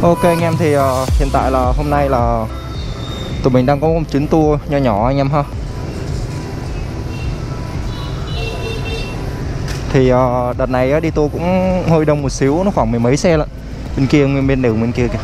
Ok anh em, thì hiện tại là hôm nay là tụi mình đang có một chuyến tour nho nhỏ anh em ha. Thì đợt này đi tour cũng hơi đông một xíu, nó khoảng mười mấy xe lận. Bên kia, bên đường bên kia kìa.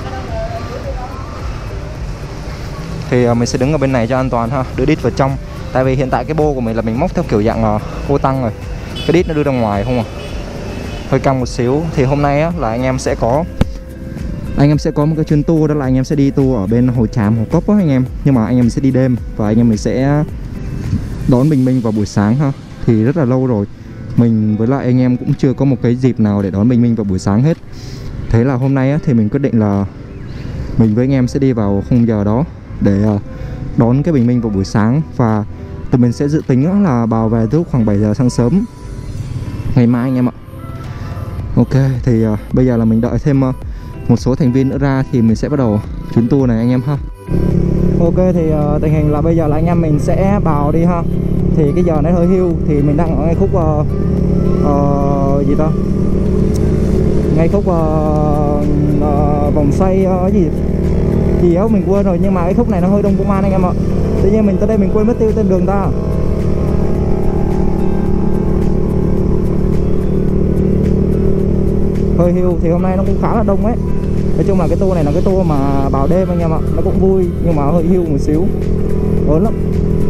Thì mình sẽ đứng ở bên này cho an toàn ha, đưa đít vào trong. Tại vì hiện tại cái bô của mình là mình móc theo kiểu dạng ô tăng rồi. Cái đít nó đưa ra ngoài không à, hơi căng một xíu. Thì hôm nay là anh em sẽ có một cái chuyến tour, đó là anh em sẽ đi tour ở bên Hồ Tràm, Hồ Cốc anh em. Nhưng mà anh em sẽ đi đêm và anh em mình sẽ đón bình minh vào buổi sáng ha. Thì rất là lâu rồi mình với lại anh em cũng chưa có một cái dịp nào để đón bình minh vào buổi sáng hết. Thế là hôm nay thì mình quyết định là mình với anh em sẽ đi vào khung giờ đó để đón cái bình minh vào buổi sáng. Và tụi mình sẽ dự tính là bào về lúc khoảng 7 giờ sáng sớm ngày mai anh em ạ. Ok, thì bây giờ là mình đợi thêm một số thành viên nữa ra thì mình sẽ bắt đầu chuyến tour này anh em ha. Ok, thì tình hình là bây giờ là anh em mình sẽ bào đi ha. Thì cái giờ nó hơi hưu, thì mình đang ở ngay khúc gì ta, ngay khúc vòng xoay gì đó mình quên rồi, nhưng mà cái khúc này nó hơi đông công an anh em ạ. Tự nhiên mình tới đây mình quên mất tiêu tên đường ta. Hơi hưu, thì hôm nay nó cũng khá là đông ấy. Nói chung là cái tour này là cái tour mà vào đêm anh em ạ. Nó cũng vui nhưng mà hơi hưu một xíu, ớn lắm.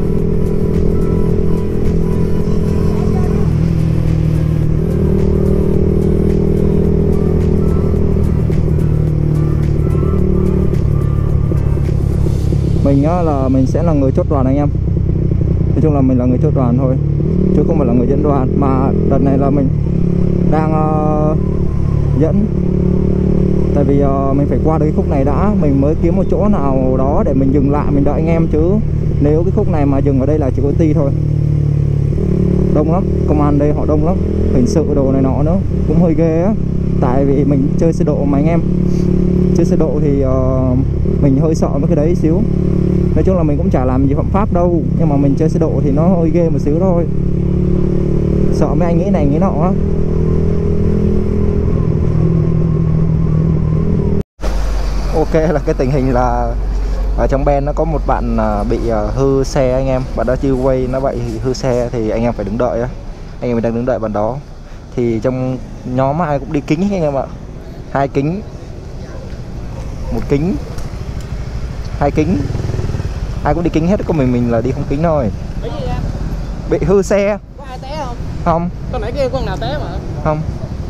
Mình là mình sẽ là người chốt đoàn anh em. Nói chung là mình là người chốt đoàn thôi, chứ không phải là người dẫn đoàn. Mà đợt này là mình đang dẫn. Tại vì mình phải qua được cái khúc này đã, mình mới kiếm một chỗ nào đó để mình dừng lại mình đợi anh em. Chứ nếu cái khúc này mà dừng ở đây là chỉ có ti thôi. Đông lắm, công an đây họ đông lắm, hình sự đồ này nọ nữa, cũng hơi ghê á. Tại vì mình chơi xe độ mà anh em. Chơi xe độ thì mình hơi sợ với cái đấy xíu. Nói chung là mình cũng chả làm gì phạm pháp đâu, nhưng mà mình chơi xe độ thì nó hơi ghê một xíu thôi. Sợ mấy anh nghĩ này nghĩ nọ á. Ok, là cái tình hình là ở trong Ben nó có một bạn bị hư xe anh em. Bạn đó chưa quay, nó bị hư xe thì anh em phải đứng đợi á. Anh em mình đang đứng đợi bạn đó. Thì trong nhóm ai cũng đi kính anh em ạ. 2 kính, 1 kính, 2 kính, ai cũng đi kính hết, có mình là đi không kính thôi. Bị hư xe. Có ai té không? Không. Con nãy kia con nào té mà. Không.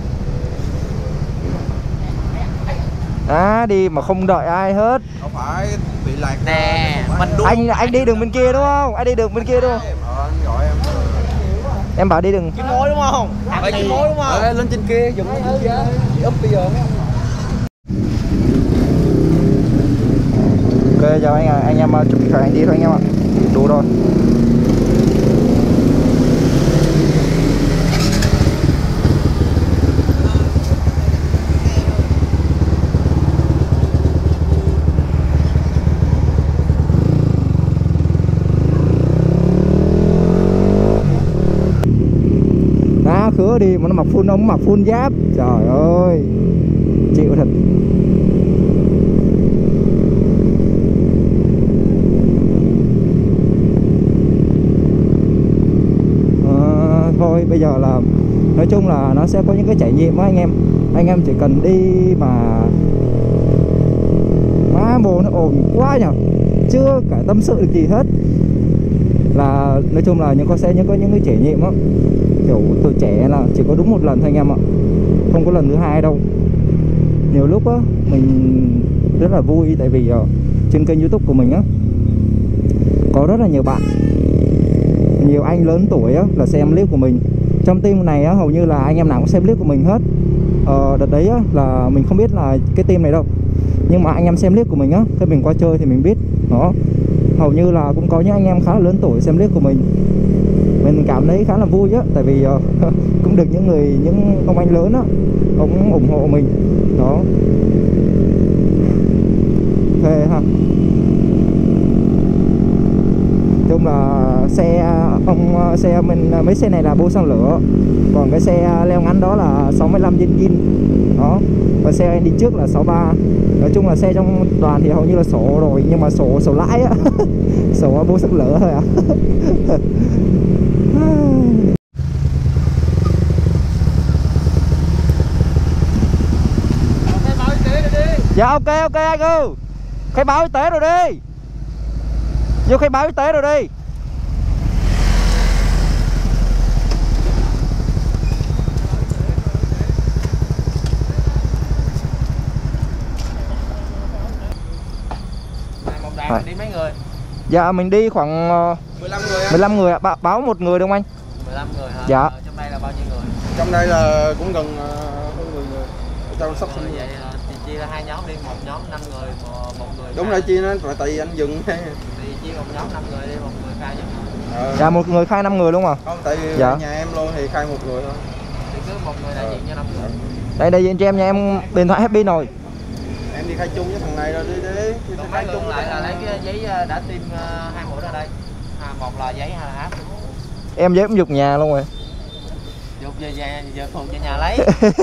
Đi mà không đợi ai hết. Không phải bị lạc nè, mình đúng. Anh đi đường bên kia đúng không? Anh đi đường bên kia đúng không? Anh gọi em. Em bảo đi đường Chim mối đúng không? Phải chim mối đúng không? Lên trên kia, dùng lên trên kia. Úp bây giờ mấy ông. Ok, chào anh em chụp hình anh đi thôi anh em ạ. Đủ rồi. Khứa đi mà nó mặc full ống, mặc full giáp, trời ơi chịu thật. Thôi bây giờ là nói chung là nó sẽ có những cái trải nghiệm đó anh em chỉ cần đi mà má bồ nó ồn quá nhở, chưa cả tâm sự được gì hết. Là nói chung là có những cái trải nghiệm đó, kiểu tuổi trẻ là chỉ có đúng một lần thôi anh em ạ, không có lần thứ hai đâu. Nhiều lúc á mình rất là vui, tại vì trên kênh YouTube của mình á có rất là nhiều bạn, nhiều anh lớn tuổi á là xem clip của mình. Trong team này á hầu như là anh em nào cũng xem clip của mình hết. Đợt đấy á là mình không biết là cái team này đâu, nhưng mà anh em xem clip của mình á, thế mình qua chơi thì mình biết đó. Hầu như là cũng có những anh em khá là lớn tuổi xem clip của mình cảm thấy khá là vui á. Tại vì cũng được những ông anh lớn á, ông ủng hộ mình đó. Phê ha. Chung là xe mình, mấy xe này là bô xăng lửa, còn cái xe leo ngắn đó là 65 zin đó. và xe anh đi trước là 63. Nói chung là xe trong đoàn thì hầu như là sổ rồi, nhưng mà sổ lãi á. Sổ bố sức lỡ thôi à. Dạ ok anh ơi. Khai báo y tế rồi đi. Vô khai báo y tế rồi đi. Mình đi mấy người? Dạ mình đi khoảng 15 người á. 15 người ạ. Báo một người đúng không anh? 15 người hả? Dạ. Trong đây là bao nhiêu người? Trong đây là cũng gần hơn 10 người. Trong sắp Vậy là chia ra 2 nhóm đi, một nhóm 5 người, một người. Đúng rồi, chia nó tại vì anh dừng. Thì chia một nhóm 5 người đi, một người khai nhóm. Dạ một người khai 5 người đúng không ạ? Không, tại vì dạ. nhà em luôn thì khai một người thôi. Thì cứ một người đại diện cho 5 người. Đây đại diện cho em, nhà em điện thoại hết pin rồi. Em đi khai chung với thằng này rồi đi. Còn mấy người lại là lấy cái giấy đã tiêm 2 mũi ra đây. Một là giấy hay là app. Em giấy cũng dục nhà luôn rồi. Dục về nhà, giờ phường cho nhà lấy.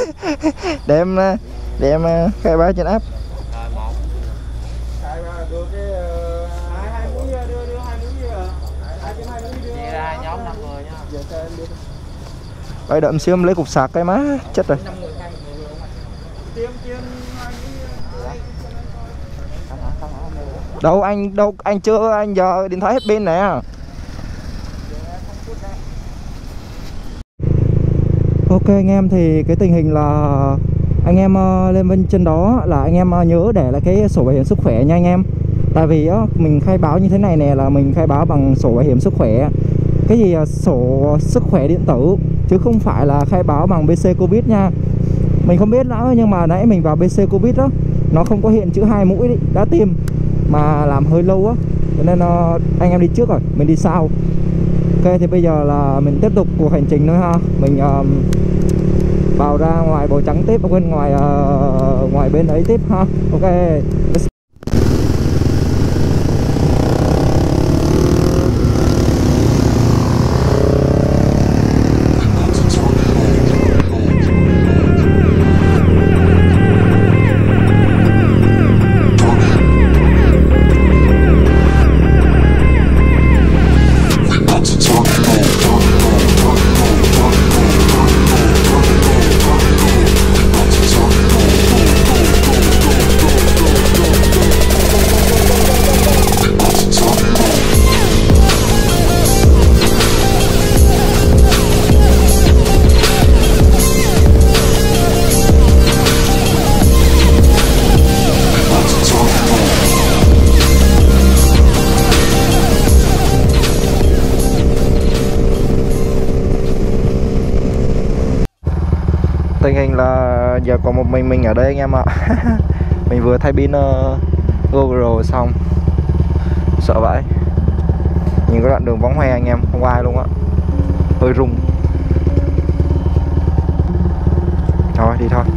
để em khai báo trên app. Rồi một. Khai ra đưa cái hai mũi, đưa 2 mũi chưa? Chia ra 2 nhóm 5 người nha. Bây đợi xíu em lấy cục sạc cái má chết rồi. Đâu anh chưa, anh giờ điện thoại hết pin nè. Ok anh em, thì cái tình hình là anh em lên bên trên đó là anh em nhớ để lại cái sổ bảo hiểm sức khỏe nha anh em. Tại vì mình khai báo như thế này nè là mình khai báo bằng sổ bảo hiểm sức khỏe. Cái gì sổ sức khỏe điện tử, chứ không phải là khai báo bằng BC Covid nha. Mình không biết nữa, nhưng mà nãy mình vào BC Covid đó, nó không có hiện chữ 2 mũi đấy, đã tiêm mà làm hơi lâu á, cho nên anh em đi trước rồi, mình đi sau. Ok thì bây giờ là mình tiếp tục cuộc hành trình nữa ha. Mình vào ra ngoài Bầu Trắng tiếp, bên ngoài bên ấy tiếp ha. Ok. Tình hình là giờ còn một mình ở đây anh em ạ. Mình vừa thay pin GoPro xong, sợ vãi. Nhìn cái đoạn đường vắng hoe anh em, không ai luôn á, hơi rung. Thôi đi thôi.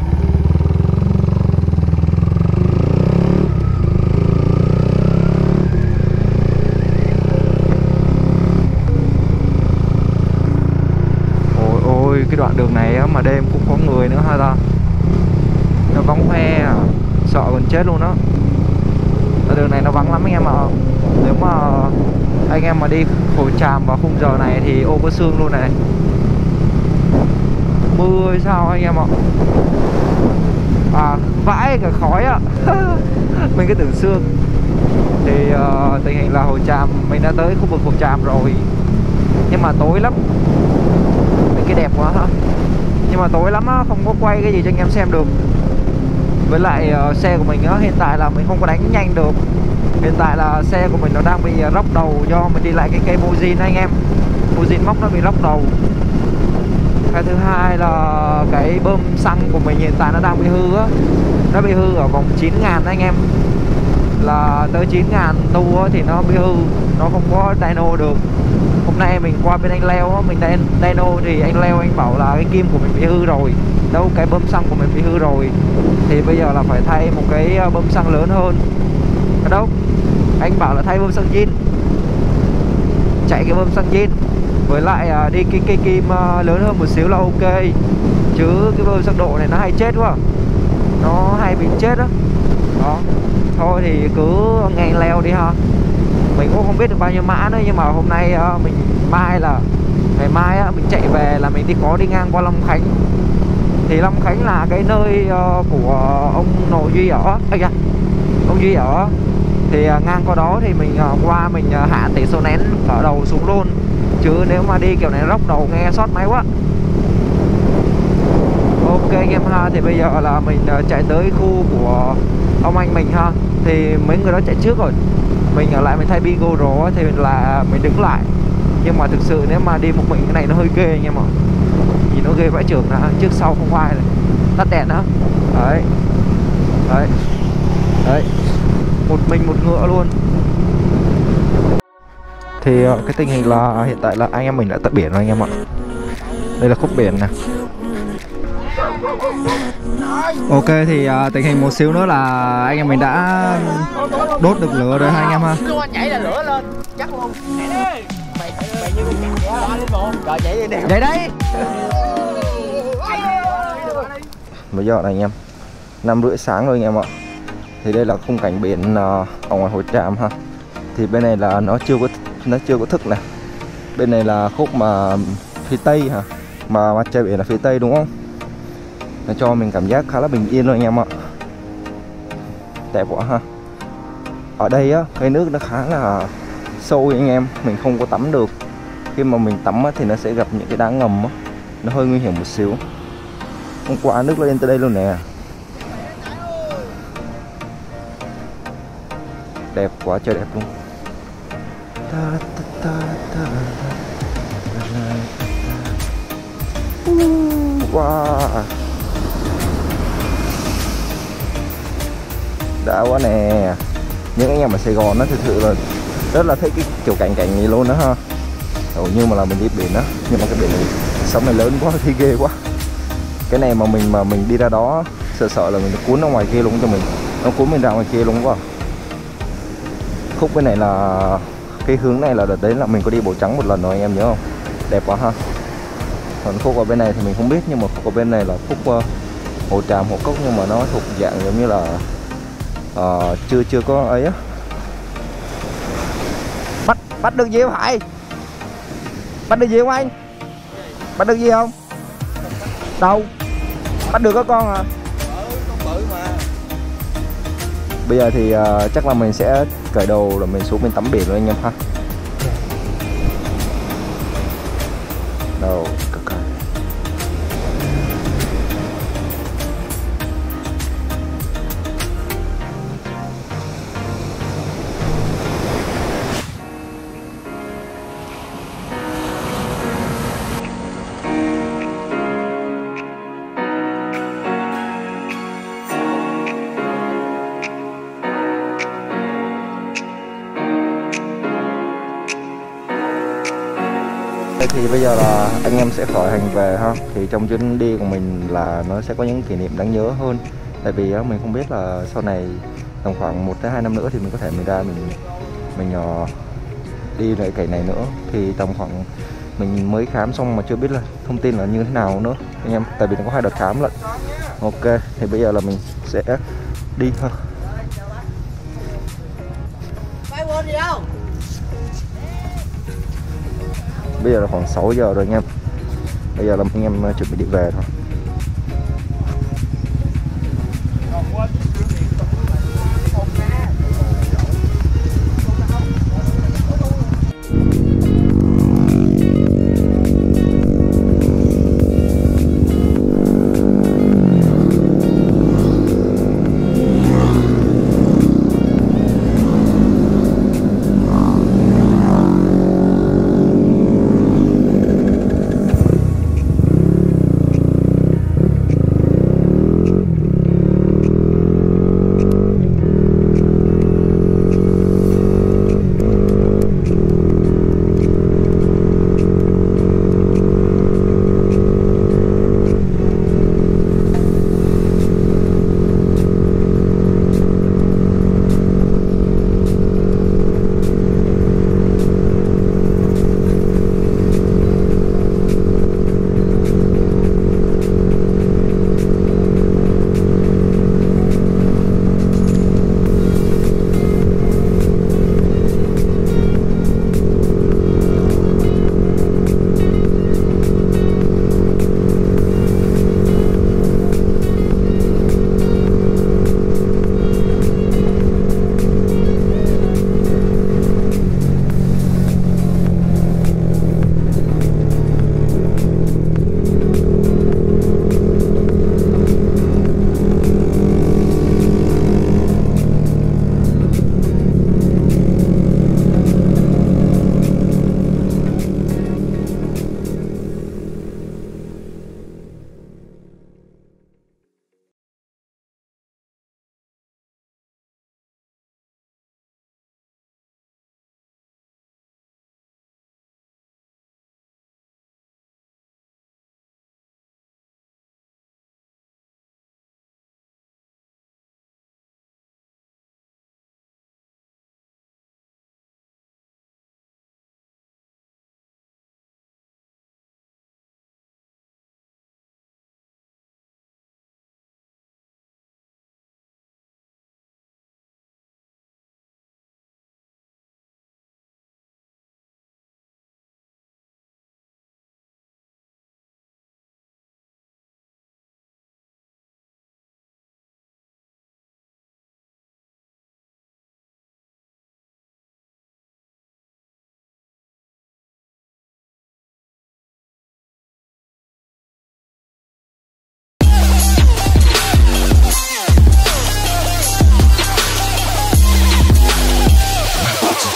Ôi cái đoạn đường này á, mà đêm cũng có người nữa ha ta. Nó vắng hoe à, sợ gần chết luôn đó. Đoạn đường này nó vắng lắm anh em ạ. Nếu mà anh em mà đi Hồ Tràm vào khung giờ này thì ô có sương luôn này. Mưa hay sao anh em ạ. À vãi cả khói ạ. Mình cứ tưởng sương. Thì tình hình là Hồ Tràm, mình đã tới khu vực Hồ Tràm rồi, nhưng mà tối lắm. Cái đẹp quá hả, nhưng mà tối lắm á, không có quay cái gì cho anh em xem được. Với lại xe của mình á, hiện tại là mình không có đánh nhanh được. Hiện tại là xe của mình nó đang bị róc đầu do mình đi lại cái cây Mojin anh em. Mojin móc nó bị róc đầu. Cái thứ hai là cái bơm xăng của mình hiện tại nó đang bị hư á. Nó bị hư ở vòng 9.000 anh em. Là tới 9.000 tu á, thì nó bị hư, nó không có dyno được. Hôm nay mình qua bên anh Leo á, mình dyno thì anh Leo anh bảo là cái kim của mình bị hư rồi. Đâu cái bơm xăng của mình bị hư rồi. Thì bây giờ là phải thay một cái bơm xăng lớn hơn. Ở đâu? Anh bảo là thay bơm xăng zin. Chạy cái bơm xăng zin. Với lại đi cái kim lớn hơn một xíu là ok. Chứ cái bơm xăng độ này nó hay chết quá. nó hay bị chết đó. Đó, thôi thì cứ ngang leo đi ha. Mình cũng không biết được bao nhiêu mã nữa, nhưng mà hôm nay mình ngày mai mình chạy về là mình đi ngang qua Long Khánh. Thì Long Khánh là cái nơi của ông nội Duy ở, ông Duy ở. Thì ngang qua đó thì mình qua mình hạ tỷ số nén ở đầu xuống luôn, chứ nếu mà đi kiểu này róc đầu nghe sót máy quá. Ok anh em ha, thì bây giờ là mình chạy tới khu của ông anh mình ha. Thì mấy người đó chạy trước rồi, mình ở lại mình thay pin GoPro thì là mình đứng lại. Nhưng mà thực sự nếu mà đi một mình cái này nó hơi ghê anh em ạ. Nhìn nó ghê vãi chưởng, là trước sau không ai này. Tắt đèn đó. Đấy. Đấy. Đấy. Một mình một ngựa luôn. Thì cái tình hình là hiện tại là anh em mình đã tới biển rồi anh em ạ. Đây là khúc biển nè. Ok thì tình hình một xíu nữa là anh em mình đã đốt được lửa rồi ha anh em ha. Nhảy là lửa lên chắc luôn. Mày như con chạy lên luôn. Rồi chạy đi nè. Chạy đây. Bây giờ này anh em 5:30 sáng rồi anh em ạ. Thì đây là khung cảnh biển ở ngoài Hồ Tràm ha. Thì bên này là nó chưa có thức này. Bên này là khúc mà phía tây hả, mà mặt trời biển là phía tây đúng không? Nó cho mình cảm giác khá là bình yên rồi anh em ạ. Đẹp quá ha. Ở đây á, cái nước nó khá là sâu anh em, mình không có tắm được. Khi mà mình tắm á, thì nó sẽ gặp những cái đá ngầm á, nó hơi nguy hiểm một xíu. Hôm qua nước lên tới đây luôn nè. Đẹp quá trời đẹp luôn. Wow, đã quá nè. Những anh em ở Sài Gòn nó thực sự là rất là thích cái kiểu cảnh này luôn đó ha. Hầu như mà là mình đi biển đó, nhưng mà cái biển này sóng này lớn quá, thì ghê quá. Cái này mà mình đi ra đó sợ là mình cuốn ra ngoài kia luôn cho mình, nó cuốn mình ra ngoài kia luôn quá. Khúc bên này là cái hướng này là đợt đấy là mình có đi Bầu Trắng một lần rồi anh em nhớ không? Đẹp quá ha. Còn khúc ở bên này thì mình không biết, nhưng mà khúc ở bên này là khúc Hồ Tràm, Hồ Cốc, nhưng mà nó thuộc dạng giống như là chưa có ấy á. Bắt được gì không Hải? Bắt được gì không anh? Bắt được gì không? Đâu? Bắt được có con à? Con bự mà. Bây giờ thì chắc là mình sẽ cởi đồ rồi mình xuống mình tắm biển rồi anh em ha. Đâu, cực kỳ. Thì bây giờ là anh em sẽ khởi hành về ha. Thì trong chuyến đi của mình là nó sẽ có những kỷ niệm đáng nhớ hơn. Tại vì mình không biết là sau này tầm khoảng 1 tới 2 năm nữa thì mình có thể mình ra mình đi lại cảnh này nữa. Thì tầm khoảng mình mới khám xong mà chưa biết là thông tin là như thế nào nữa anh em, tại vì nó có 2 đợt khám lận. Ok, thì bây giờ là mình sẽ đi ha. Bây giờ là khoảng 6 giờ rồi anh em. Bây giờ là anh em chuẩn bị đi về thôi.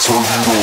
Turn it